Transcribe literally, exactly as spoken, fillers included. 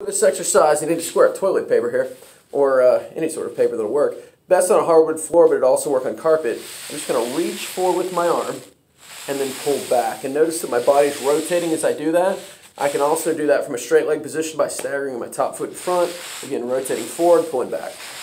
this exercise, you need a square of toilet paper here, or uh, any sort of paper that'll work. Best on a hardwood floor, but it'll also work on carpet. I'm just going to reach forward with my arm and then pull back. And notice that my body's rotating as I do that. I can also do that from a straight leg position by staggering my top foot in front, again rotating forward, pulling back.